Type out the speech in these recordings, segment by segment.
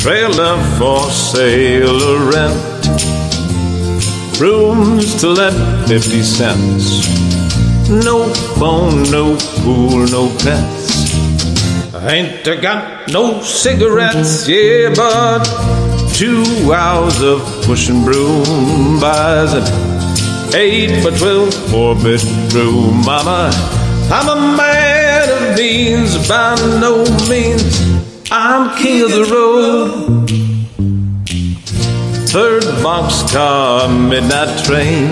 Trailer for sale or rent, rooms to let 50 cents. No phone, no pool, no pets. I ain't got no cigarettes, yeah, but 2 hours of pushing broom buys an 8 by 12 4-bedroom. I'm a man of means, by no means I'm king of the road. 3rd boxcar, midnight train,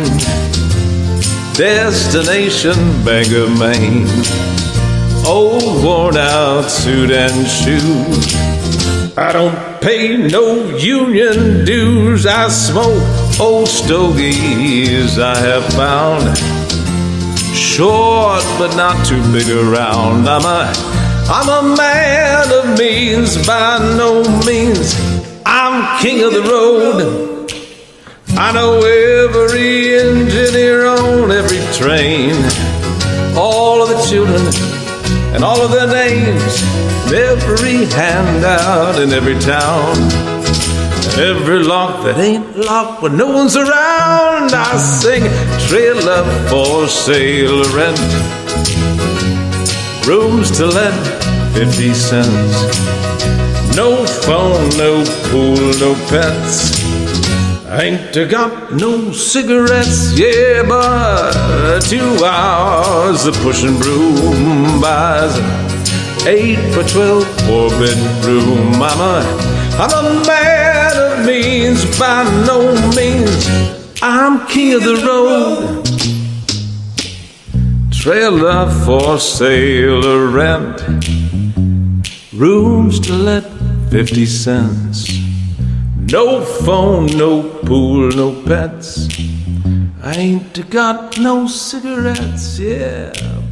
destination Bangor, Maine. Old worn out suit and shoes. I don't pay no union dues. I smoke old stogies I have found, short but not too big around. I'm a man of means, by no means I'm king of the road. I know every engineer on every train, all of the children and all of their names, every handout in every town, and every lock that ain't locked when no one's around. I sing trailer for sale or rent, rooms to let 50 cents. No phone, no pool, no pets. I ain't got no cigarettes, yeah, but 2 hours of pushing broom buys an 8 by 12 4-bedroom. I'm a man of means, by no means I'm king of the road. Trailer for sale or rent, rooms to let 50 cents. No phone, no pool, no pets. I ain't got no cigarettes, yeah,